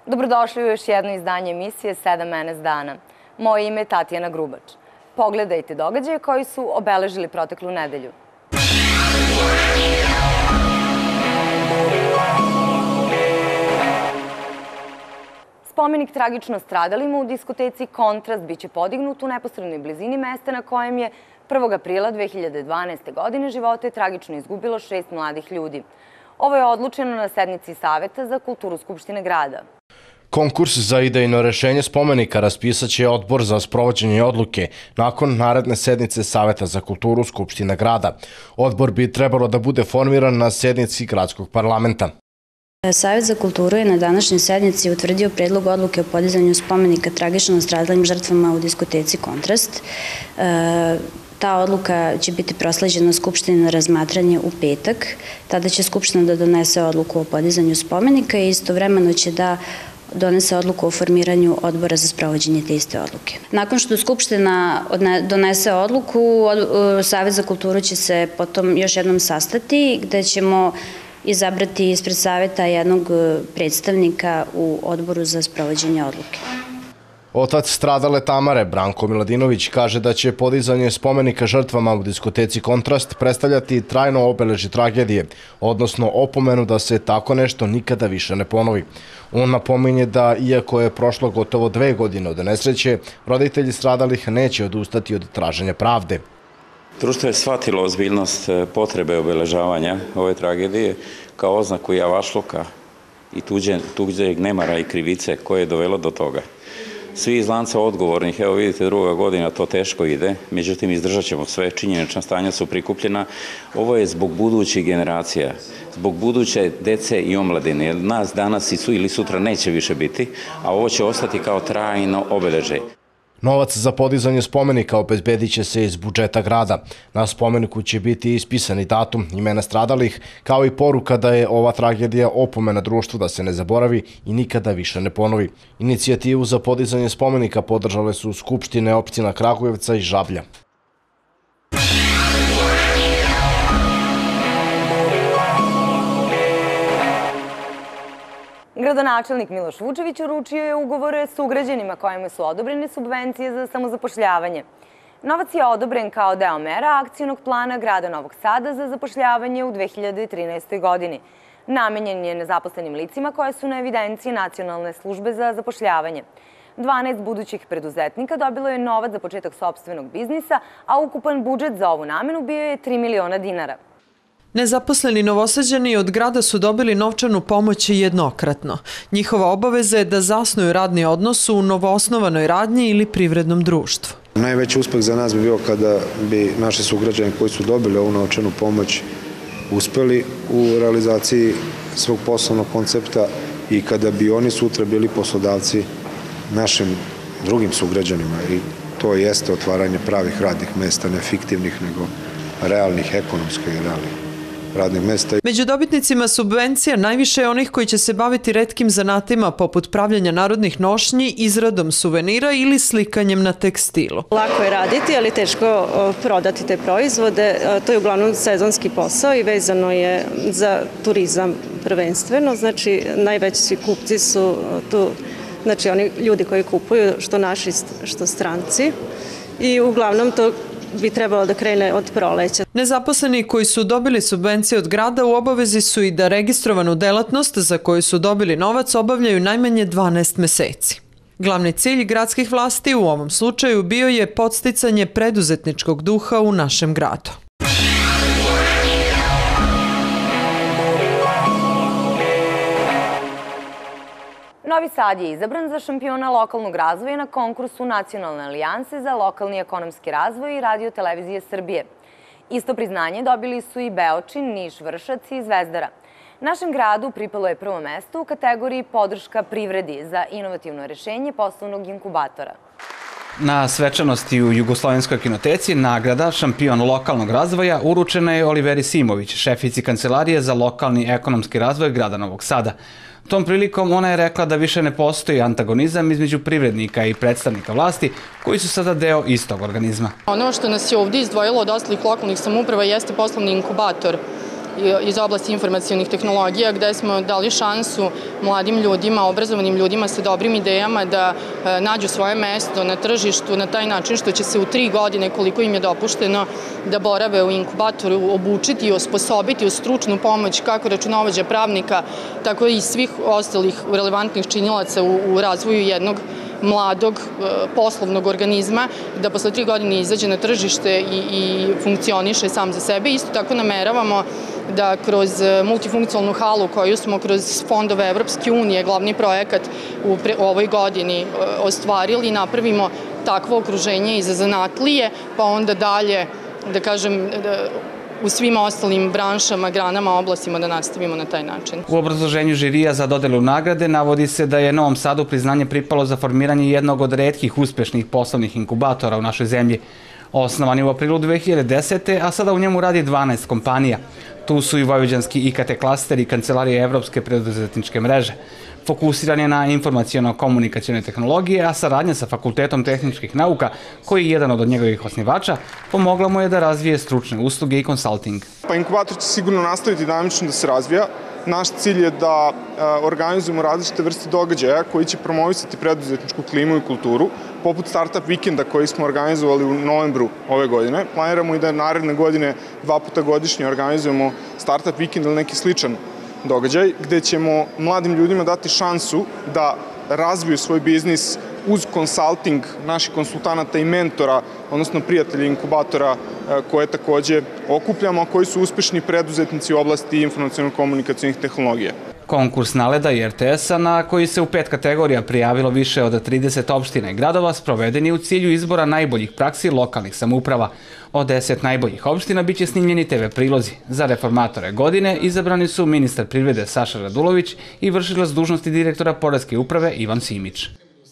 Dobrodošli u još jedno izdanje emisije 7 NS dana. Moje ime je Tatjana Grubač. Pogledajte događaje koji su obeležili proteklu nedelju. Spomenik tragično stradalima u diskoteci Kontrast biće podignut u neposrednoj blizini mesta na kojem je 1. aprila 2012. godine živote tragično izgubilo 6 mladih ljudi. Ovo je odlučeno na sednici Saveta za kulturu Skupštine grada. Konkurs za idejno rešenje spomenika raspisat će Odbor za sprovođenje odluke nakon naredne sednice Saveta za kulturu Skupštine grada. Odbor bi trebalo da bude formiran na sednici gradskog parlamenta. Savet za kulturu je na današnjoj sednici utvrdio predlog odluke o podizanju spomenika tragično stradalim žrtvama u diskoteci Kontrast. Ta odluka će biti prosleđena Skupštini na razmatranje u petak. Tada će Skupština da donese odluku o podizanju spomenika i istovremeno će da donese odluku o formiranju odbora za sprovođenje te iste odluke. Nakon što Skupština donese odluku, Savet za kulturu će se potom još jednom sastati, gde ćemo izabrati ispred Saveta jednog predstavnika u odboru za sprovođenje odluke. Otac stradale Tamare, Branko Miladinović, kaže da će podizanje spomenika žrtvama u diskoteci Kontrast predstavljati trajno obeležje tragedije, odnosno opomenu da se tako nešto nikada više ne ponovi. On napominje da, iako je prošlo gotovo 2 godine od nesreće, roditelji stradalih neće odustati od traženja pravde. Društvo je shvatilo ozbiljnost potrebe obeležavanja ove tragedije kao oznaku javašluka i tuđeg nemara i krivice koje je dovelo do toga. Svi iz lanca odgovornih, evo vidite, 2. godina, to teško ide, međutim izdržat ćemo sve, činjenična stanja su prikupljena. Ovo je zbog budućih generacija, zbog buduće dece i omladine, jer nas danas ili sutra neće više biti, a ovo će ostati kao trajno obeležje. Novac za podizanje spomenika obezbedit će se iz budžeta grada. Na spomeniku će biti ispisani datum, imena stradalih, kao i poruka da je ova tragedija opomena društvu da se ne zaboravi i nikada više ne ponovi. Inicijativu za podizanje spomenika podržale su skupštine opština Kragujevca i Žablja. Gradonačelnik Miloš Vučević uručio je ugovore s sugrađanima kojima su odobrene subvencije za samozapošljavanje. Novac je odobren kao deo mera akcionog plana grada Novog Sada za zapošljavanje u 2013. godini. Namenjen je nezaposlenim licima koje su na evidenciji Nacionalne službe za zapošljavanje. 12 budućih preduzetnika dobilo je novac za početak sopstvenog biznisa, a ukupan budžet za ovu namenu bio je 3 miliona dinara. Nezaposleni Novosađani od grada su dobili novčanu pomoć jednokratno. Njihova obaveza je da zasnuju radni odnos u novoosnovanoj radnji ili privrednom društvu. Najveći uspeh za nas bi bio kada bi naši sugrađani koji su dobili ovu novčanu pomoć uspeli u realizaciji svog poslovnog koncepta i kada bi oni sutra bili poslodavci našim drugim sugrađanima. I to jeste otvaranje pravih radnih mesta, ne fiktivnih, nego realnih, ekonomskih i realnih radnih mesta. Među dobitnicima subvencija najviše je onih koji će se baviti retkim zanatima poput pravljenja narodnih nošnji, izradom suvenira ili slikanjem na tekstilu. Lako je raditi, ali teško prodati te proizvode. To je uglavnom sezonski posao i vezano je za turizam prvenstveno. Znači, najveći kupci su tu, znači oni ljudi koji kupuju, što naši, što stranci. I uglavnom to bi trebalo da krene od proleća. Nezaposleni koji su dobili subvencije od grada u obavezi su i da registrovanu delatnost za koju su dobili novac obavljaju najmanje 12 meseci. Glavni cilj gradskih vlasti u ovom slučaju bio je podsticanje preduzetničkog duha u našem gradu. Novi Sad je izabran za šampiona lokalnog razvoja na konkursu Nacionalne alijanse za lokalni ekonomski razvoj i Radio-televizije Srbije. Isto priznanje dobili su i Beočin, Niš, Vršac i Zvezdara. Našem gradu pripalo je prvo mesto u kategoriji podrška privredi za inovativno rešenje poslovnog inkubatora. Na svečanosti u Jugoslovenskoj kinoteci nagrada šampion lokalnog razvoja uručena je Oliveri Simović, šefici Kancelarije za lokalni ekonomski razvoj grada Novog Sada. Tom prilikom ona je rekla da više ne postoji antagonizam između privrednika i predstavnika vlasti, koji su sada deo istog organizma. Ono što nas je ovdje izdvojilo od ostalih lokalnih samouprava jeste poslovni inkubator iz oblasti informacionih tehnologija, gde smo dali šansu mladim ljudima, obrazovanim ljudima sa dobrim idejama da nađu svoje mesto na tržištu na taj način što će se u 3 godine, koliko im je dopušteno da borave u inkubatoru, obučiti i osposobiti u stručnu pomoć kako računovođa, pravnika, tako i svih ostalih relevantnih činilaca u razvoju jednog mladog poslovnog organizma, da posle 3 godine izađe na tržište i funkcioniše sam za sebe. Isto tako nameravamo da kroz multifunkcionalnu halu koju smo kroz fondove Evropske unije, glavni projekat u ovoj godini ostvarili, napravimo takvo okruženje i za zanatlije, pa onda dalje, da kažem, u svim ostalim branšama, granama, oblastima da nastavimo na taj način. U obrazloženju žirija za dodelu nagrade navodi se da je Novom Sadu priznanje pripalo za formiranje jednog od retkih uspešnih poslovnih inkubatora u našoj zemlji. Osnovan je u aprilu 2010. a sada u njemu radi 12 kompanija. Tu su i vojvođanski IKT klaster i Kancelarija Evropske preduzetničke mreže. Fokusiran je na informaciono-komunikacione tehnologije, a saradnja sa Fakultetom tehničkih nauka, koji je jedan od njegovih osnivača, pomogla mu je da razvije stručne usluge i konsalting. Pa inkubator će sigurno nastaviti dinamično da se razvija. Naš cilj je da organizujemo različite vrste događaja koji će promovisati preduzetničku klimu i kulturu, poput Startup vikenda koji smo organizovali u novembru ove godine. Planiramo i da naredne godine 2 puta godišnje organizujemo Startup vikend ili neki sličan događaj, gde ćemo mladim ljudima dati šansu da razviju svoj biznis uz konsalting naših konsultanata i mentora, odnosno prijatelja inkubatora koje takođe okupljamo, a koji su uspešni preduzetnici u oblasti informaciono-komunikacionih tehnologija. Konkurs NALED-a i RTS-a, na koji se u 5 kategorija prijavilo više od 30 opština i gradova, sproveden je u cilju izbora najboljih praksi lokalnih samouprava. Od 10 najboljih opština biće snimljeni TV prilozi. Za reformatore godine izabrani su ministar privrede Saša Radulović i vršilac dužnosti direktora Poreske uprave Ivan Simić.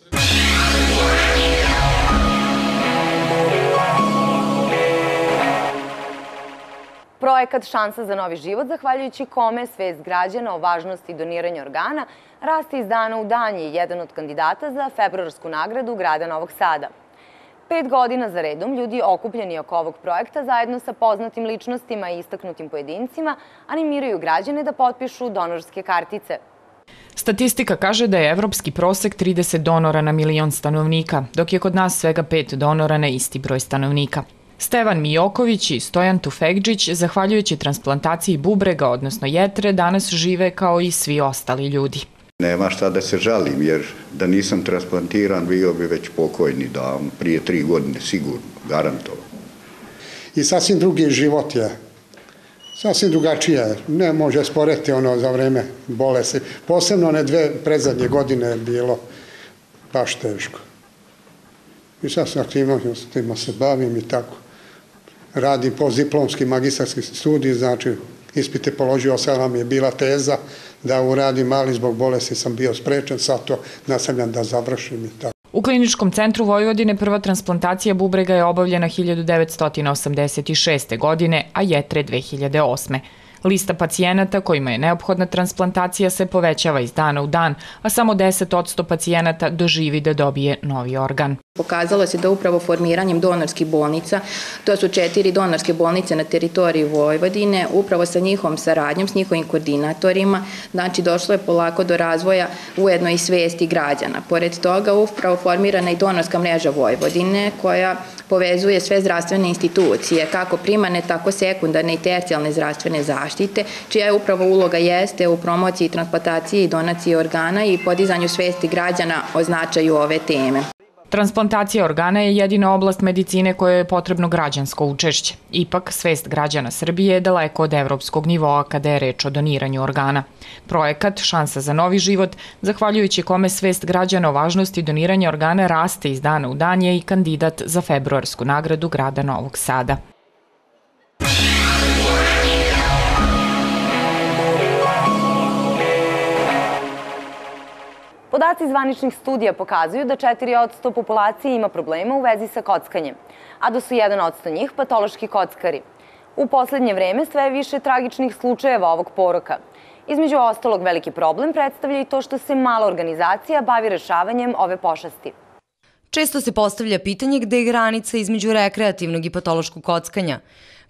Projekat Šansa za novi život, zahvaljujući kome svest građana o važnosti doniranja organa raste iz dana u dan, je jedan od kandidata za februarsku nagradu grada Novog Sada. 5 godina za redom ljudi okupljeni oko ovog projekta zajedno sa poznatim ličnostima i istaknutim pojedincima animiraju građane da potpišu donorske kartice. Statistika kaže da je evropski prosek 30 donora na milion stanovnika, dok je kod nas svega 5 donora na isti broj stanovnika. Stevan Mijoković i Stojan Tufekđić, zahvaljujući transplantaciji bubrega, odnosno jetre, danas žive kao i svi ostali ljudi. Nema šta da se žalim, jer da nisam transplantiran, bio bi već pokojni davno, prije 3 godine, sigurno, garantovano. I sasvim drugi život je, sasvim drugačije, ne može sporeti ono za vreme bolesti. Posebno one 2 predzadnje godine je bilo baš teško. I sad sa aktivnostima se bavim i tako. Radim postdiplomski magistarski studij, znači ispite položio, sada mi je bila teza da uradim, ali zbog bolesti sam bio sprečen, sad to nastavljam da završim i tako. U Kliničkom centru Vojvodine prva transplantacija bubrega je obavljena 1986. godine, a jetre 2008. Lista pacijenata kojima je neophodna transplantacija se povećava iz dana u dan, a samo 10% pacijenata doživi da dobije novi organ. Pokazalo se da upravo formiranjem donorskih bolnica, to su 4 donorske bolnice na teritoriji Vojvodine, upravo sa njihovom saradnjom, s njihovim koordinatorima, znači došlo je polako do razvoja ujedno i svesti građana. Pored toga, upravo formirana i donorska mreža Vojvodine koja povezuje sve zdravstvene institucije, kako primarne, tako sekundarne i tercijalne zdravstvene zaštite, čija je upravo uloga jeste u promociji, transplantaciji i donaciji organa i podizanju svesti građana o značaju ove teme. Transplantacija organa je jedina oblast medicine kojoj je potrebno građansko učešće. Ipak, svest građana Srbije je daleko od evropskog nivoa kada je reč o doniranju organa. Projekat Šansa za novi život, zahvaljujući kome svest građana o važnosti doniranja organa raste iz dana u dan, je i kandidat za februarsku nagradu grada Novog Sada. Podaci zvaničnih studija pokazuju da 4% populacije ima problema u vezi sa kockanjem, a da su 1% njih patološki kockari. U poslednje vreme sve je više tragičnih slučajeva ovog poroka. Između ostalog, veliki problem predstavlja i to što se mala organizacija bavi rešavanjem ove pošasti. Često se postavlja pitanje gde je granica između rekreativnog i patološkog kockanja.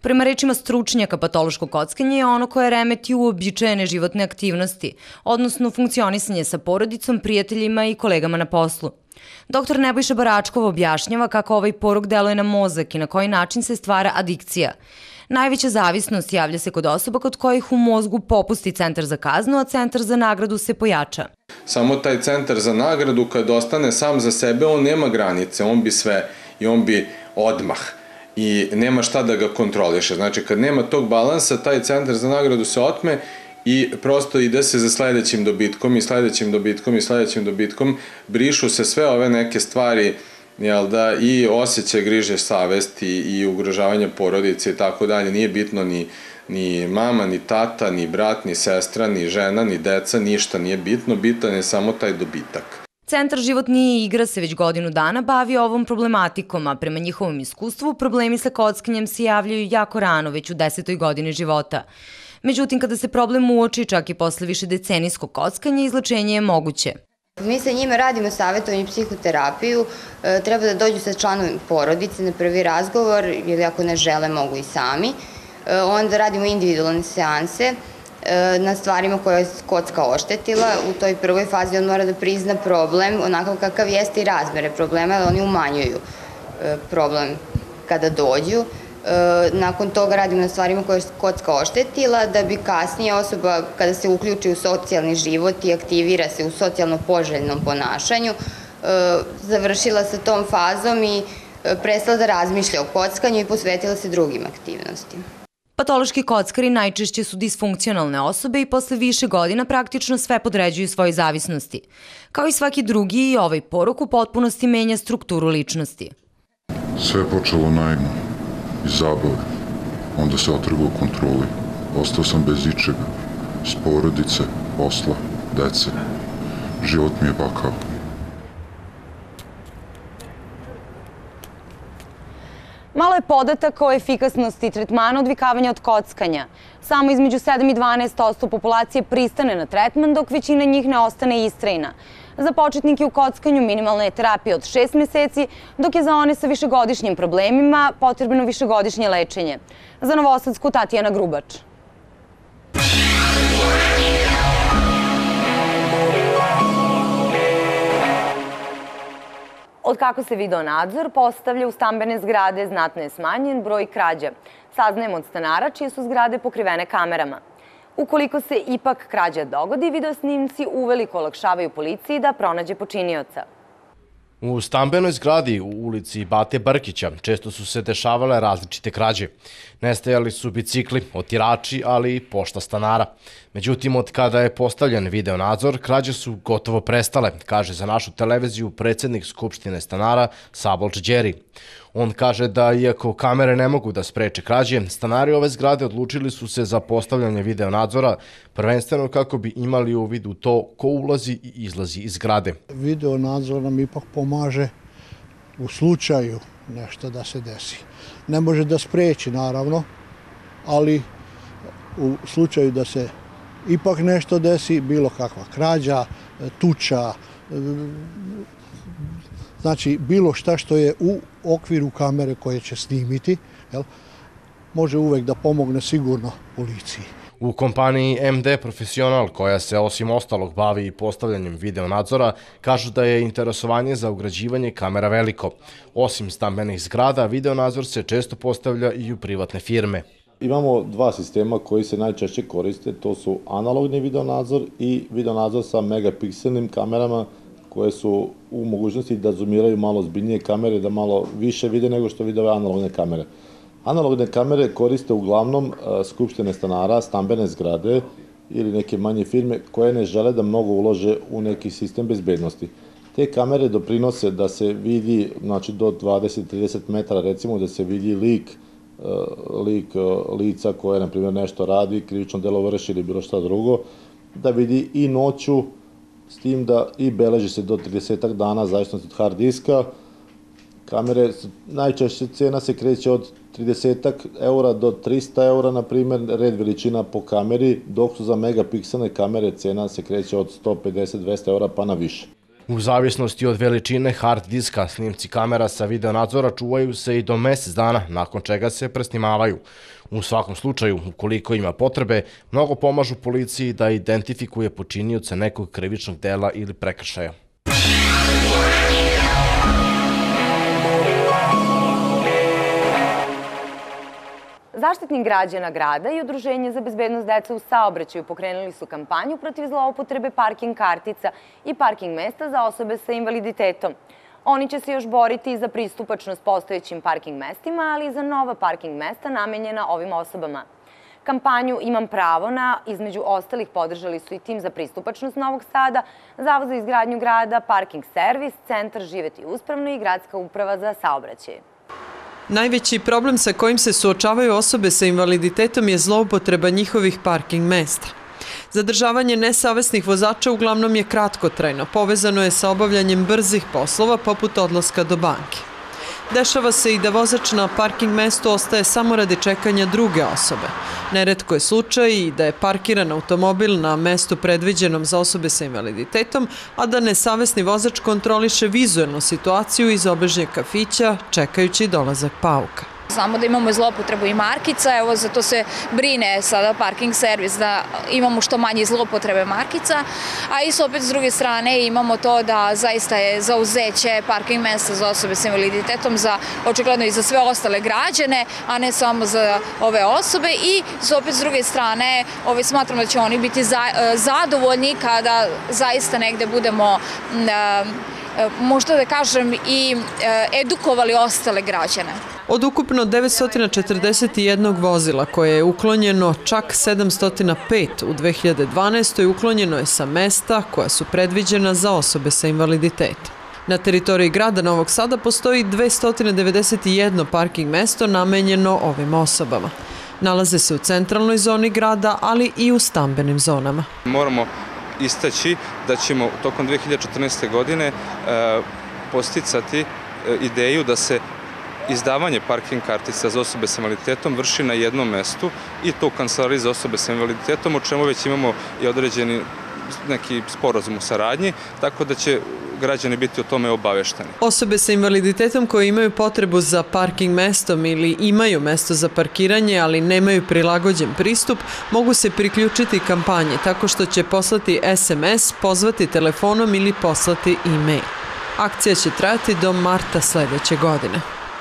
Prema rečima stručnjaka, patološko kockanje je ono koje remeti uobičajene životne aktivnosti, odnosno funkcionisanje sa porodicom, prijateljima i kolegama na poslu. Doktor Nebojša Baračkov objašnjava kako ovaj porok deluje na mozak i na koji način se stvara adikcija. Najveća zavisnost javlja se kod osoba kod kojih u mozgu popusti centar za kaznu, a centar za nagradu se pojača. Samo taj centar za nagradu kad ostane sam za sebe, on nema granice, on bi sve i on bi odmah i nema šta da ga kontroliše. Znači kad nema tog balansa, taj centar za nagradu se otme i prosto ide se za sledećim dobitkom i sledećim dobitkom i sledećim dobitkom, brišu se sve ove neke stvari, jel da, i osjećaj griže savesti i ugrožavanje porodice i tako dalje. Nije bitno ni mama, ni tata, ni brat, ni sestra, ni žena, ni deca, ništa nije bitno, bitan je samo taj dobitak. Centar Život nije igra se već godinu dana bavi ovom problematikom, a prema njihovom iskustvu problemi sa kockanjem se javljaju jako rano, već u 10. godini života. Međutim, kada se problem uoči, čak i posle više decenijskog kockanja, izlečenje je moguće. Mi sa njima radimo savjetovanje i psihoterapiju, treba da dođu sa članom porodice na prvi razgovor, ili ako ne žele mogu i sami. Onda radimo individualne seanse na stvarima koje je kocka oštetila. U toj prvoj fazi on mora da prizna problem onakav kakav jeste i razmere problema, jer oni umanjuju problem kada dođu. Nakon toga radimo na stvarima koje je kocka oštetila, da bi kasnije osoba, kada se uključi u socijalni život i aktivira se u socijalno poželjnom ponašanju, završila sa tom fazom i prestala da razmišlja o kockanju i posvetila se drugim aktivnostima. Patološki kockari najčešće su disfunkcionalne osobe i posle više godina praktično sve podređuju svojoj zavisnosti. Kao i svaki drugi, i ovaj porok u potpunosti menja strukturu ličnosti. Sve je počelo naivno, iz zabave, onda se otrgao kontroli. Ostao sam bez ičega, s porodice, posla, dece. Život mi je pakao. Malo je podataka o efikasnosti tretmana odvikavanja od kockanja. Samo između 7 i 12% populacije pristane na tretman, dok većina njih ne ostane istrajna. Za početnike u kockanju minimalna je terapija od 6 meseci, dok je za one sa višegodišnjim problemima potrebno višegodišnje lečenje. Za Novosadsku, Tatjana Grubač. Od kako se video nadzor postavlja u stambene zgrade, znatno je smanjen broj krađa. Saznajemo od stanara čije su zgrade pokrivene kamerama. Ukoliko se ipak krađa dogodi, videosnimci uveliko olakšavaju policiji da pronađe počinioca. U stambenoj zgradi u ulici Bate Brkića često su se dešavale različite krađe. Nestajali su bicikli, otirači, ali i pošta stanara. Međutim, od kada je postavljen video nadzor, krađe su gotovo prestale, kaže za našu televiziju predsjednik Skupštine stanara Sabolč Đeri. On kaže da, iako kamere ne mogu da spreče krađe, stanari ove zgrade odlučili su se za postavljanje video nadzora, prvenstveno kako bi imali uvid u to ko ulazi i izlazi iz zgrade. Video nadzor nam ipak pomaže u slučaju nešto da se desi. Ne može da spreči, naravno, ali u slučaju da se ipak nešto desi, bilo kakva krađa, tuča, znači bilo šta što je u okviru kamere koje će snimiti, može uvek da pomogne sigurno policiji. U kompaniji MD Profesional, koja se osim ostalog bavi i postavljanjem video nadzora, kažu da je interesovanje za ugrađivanje kamera veliko. Osim stambenih zgrada, video nadzor se često postavlja i u privatne firme. Imamo dva sistema koji se najčešće koriste, to su analogni video nadzor i video nadzor sa megapikselnim kamerama koje su u mogućnosti da zoomiraju malo zbiljnije kamere, da malo više vide nego što vide ove analogne kamere. Analogne kamere koriste uglavnom skupštine stanara, stambene zgrade ili neke manje firme koje ne žele da mnogo ulože u neki sistem bezbednosti. Te kamere doprinose da se vidi, znači do 20-30 metara recimo, da se vidi lik lica koje, na primjer, nešto radi, krivično delo vrši ili bilo šta drugo, da vidi i noću, s tim da i beleži se do 30 dana, zavisnosti od hard diska. Kamere, najčešće cena se kreće od 30 eura do 300 eura, na primjer, red veličina po kameri, dok su za megapikselne kamere cena se kreće od 150-200 eura pa na više. U zavisnosti od veličine hard diska, snimci kamera sa videonadzora čuvaju se i do mesec dana, nakon čega se presnimavaju. U svakom slučaju, ukoliko ima potrebe, mnogo pomažu policiji da identifikuje počinioca nekog krivičnog dela ili prekršaja. Zaštitnik građana grada i Udruženje za bezbednost dece u saobraćaju pokrenuli su kampanju protiv zloupotrebe parking kartica i parking mesta za osobe sa invaliditetom. Oni će se još boriti za pristupačnost postojećim parking mestima, ali i za nova parking mesta namenjena ovim osobama. Kampanju Imam pravo na, između ostalih, podržali su i tim za pristupačnost Novog Sada, Zavod za izgradnju grada, Parking servis, Centar Živeti uspravno i Gradska uprava za saobraćaj. Najveći problem sa kojim se suočavaju osobe sa invaliditetom je zloupotreba njihovih parking mesta. Zadržavanje nesavesnih vozača uglavnom je kratkotrajno, povezano je sa obavljanjem brzih poslova poput odlaska do banke. Dešava se i da vozač na parking mestu ostaje samo radi čekanja druge osobe. Neretko je slučaj i da je parkiran automobil na mestu predviđenom za osobe sa invaliditetom, a da nesavesni vozač kontroliše vizuelnu situaciju iz obližnjeg kafića, čekajući dolazak pauka. Znamo da imamo zlopotrebu i markica, evo zato se brine sada parking servis da imamo što manje zlopotrebe markica, a isto opet s druge strane imamo to da zaista je zauzeće parking mesta za osobe s invaliditetom očigledno i za sve ostale građane, a ne samo za ove osobe i opet s druge strane smatram da će oni biti zadovoljni kada zaista negde budemo možda da kažem i edukovali ostale građane. Od ukupno 941 vozila koje je uklonjeno, čak 705 u 2012. uklonjeno je sa mesta koja su predviđena za osobe sa invaliditetom. Na teritoriji grada Novog Sada postoji 291 parking mesto namenjeno ovim osobama. Nalaze se u centralnoj zoni grada, ali i u stambenim zonama. Moramo istaći da ćemo tokom 2014. godine posticati ideju da se izdavanje parking kartica za osobe sa invaliditetom vrši na jednom mestu i to u kancelariji za osobe sa invaliditetom, o čemu već imamo i određeni neki sporazum u saradnji, tako da će građani biti o tome obavešteni. Osobe sa invaliditetom koje imaju potrebu za parking mestom ili imaju mesto za parkiranje, ali nemaju prilagođen pristup, mogu se priključiti kampanji tako što će poslati SMS, pozvati telefonom ili poslati e-mail. Akcija će trajati do marta sledeće godine.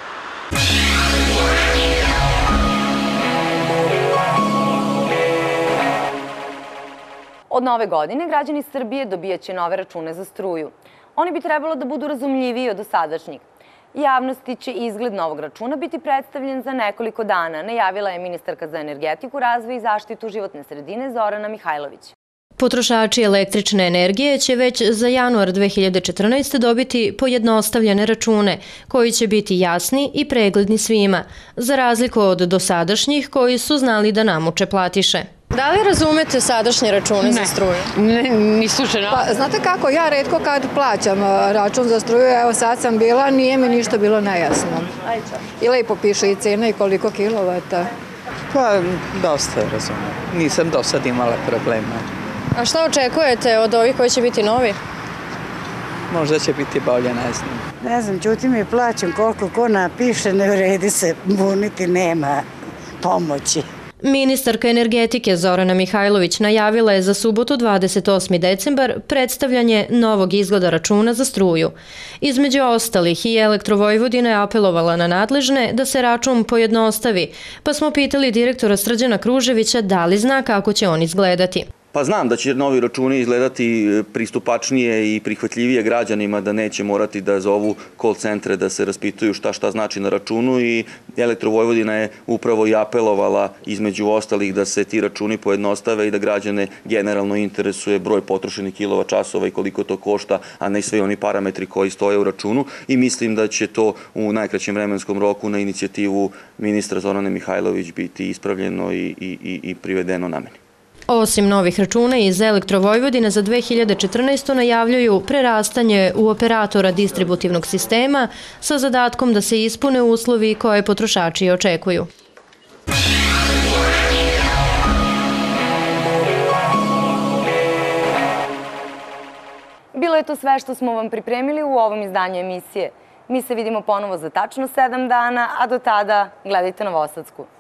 Od nove godine građani Srbije dobijaće nove račune za struju. Oni bi trebalo da budu razumljiviji od dosadašnjih. Javnosti će izgled novog računa biti predstavljen za nekoliko dana, najavila je ministarka za energetiku, razvoj i zaštitu životne sredine Zorana Mihajlović. Potrošači električne energije će već za januar 2014. dobiti pojednostavljene račune, koji će biti jasni i pregledni svima, za razliku od dosadašnjih koji su znali da namuče platiše. Da li razumete sadašnje račune za struju? Ne, ni slučajno. Pa, znate kako, ja retko kad plaćam račun za struju, evo sad sam bila, nije mi ništa bilo nejasno. I lepo piše i cena i koliko kilovata. Pa, dosta razumijem. Nisam do sad imala problema. A šta očekujete od ovih koji će biti novi? Možda će biti bolje, ne znam. Ne znam, ćutim i plaćam koliko ko napiše, ne vredi se buniti, nema pomoći. Ministarka energetike Zorana Mihajlović najavila je za subotu 28. decembar predstavljanje novog izgleda računa za struju. Između ostalih i Elektrovojvodina je apelovala na nadležne da se račun pojednostavi, pa smo pitali direktora Srđana Kruževića da li zna kako će on izgledati. Pa znam da će novi računi izgledati pristupačnije i prihvatljivije građanima, da neće morati da zovu call centre da se raspituju šta znači na računu i Elektrovojvodina je upravo i apelovala između ostalih da se ti računi pojednostave i da građane generalno interesuje broj potrošenih kilovat-časova i koliko to košta, a ne sve oni parametri koji stoje u računu i mislim da će to u najkraćem vremenskom roku na inicijativu ministra Zorane Mihajlović biti ispravljeno i privedeno nameni. Osim novih računa iz Elektrovojvodine za 2014. najavljuju prerastanje u operatora distributivnog sistema sa zadatkom da se ispune uslovi koje potrošači očekuju. Bilo je to sve što smo vam pripremili u ovom izdanju emisije. Mi se vidimo ponovo za tačno 7 dana, a do tada gledajte Novosadsku.